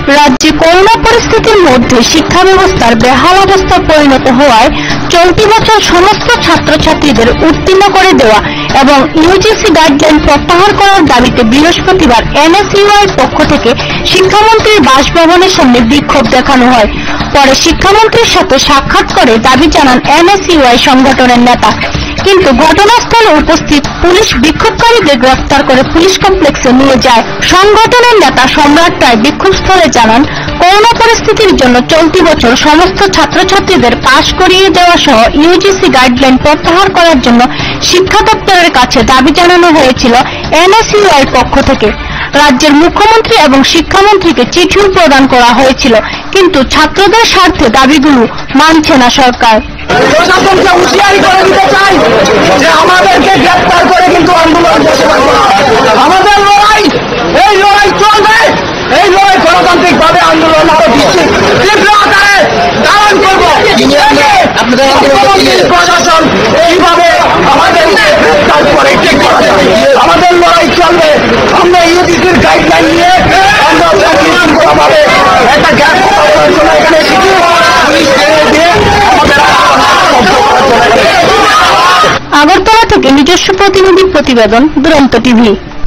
রাজ্যে করোনা পরিস্থিতির মধ্যে শিক্ষা ব্যবস্থার বেহাল অবস্থা পরিণত হওয়ায় চলতি বছর সমস্ত ছাত্রছাত্রীদের উত্তীর্ণ করে দেওয়া এবং ইউজিসি গাইডলাইন প্রত্যাহার করার দাবিতে বৃহস্পতিবার এনএসইউআই পক্ষ থেকে শিক্ষামন্ত্রীর বাসভবনের সামনে বিক্ষোভ দেখানো হয়। পরে শিক্ষামন্ত্রীর সাথে সাক্ষাৎ করে দাবি জানান এনএসইউআই সংগঠনের নেতা, কিন্তু ঘটনাস্থলে উপস্থিত পুলিশ বিক্ষোভকারীদের গ্রেফতার করে পুলিশ কমপ্লেক্সে নিয়ে যায়। সংগঠনের নেতা সম্রাট রায় বিক্ষোভস্থলে জানান, করোনা পরিস্থিতির জন্য চলতি বছর সমস্ত ছাত্রছাত্রীদের পাশ করিয়ে দেওয়া সহ ইউজিসি গাইডলাইন প্রত্যাহার করার জন্য শিক্ষা দপ্তরের কাছে দাবি জানানো হয়েছিল এনএসইউআই পক্ষ থেকে। রাজ্যের মুখ্যমন্ত্রী এবং শিক্ষামন্ত্রীকে চিঠিও প্রদান করা হয়েছিল, কিন্তু ছাত্রদের স্বার্থে দাবিগুলো মানছে না সরকার। প্রশাসনকে হুঁশিয়ারি করে দিতে চাই যে আমাদেরকে গ্রেপ্তার করে কিন্তু আন্দোলন আমাদের লড়াই, এই লড়াই চলবে। এই লড়াই গণতান্ত্রিক ভাবে আন্দোলন আরো তীব্র আকারে ধারণ করব। প্রশাসন এইভাবে আমাদেরকে গ্রেপ্তার করে আমাদের লড়াই চলবে। আমরা ইউজিসির গাইডলাইন নিয়ে আমরা ভাবে একটা গ্যাস এখানে এসেছি। আগরতলা থেকে নিজস্ব প্রতিনিধি প্রতিবেদন, দুরন্ত টিভি।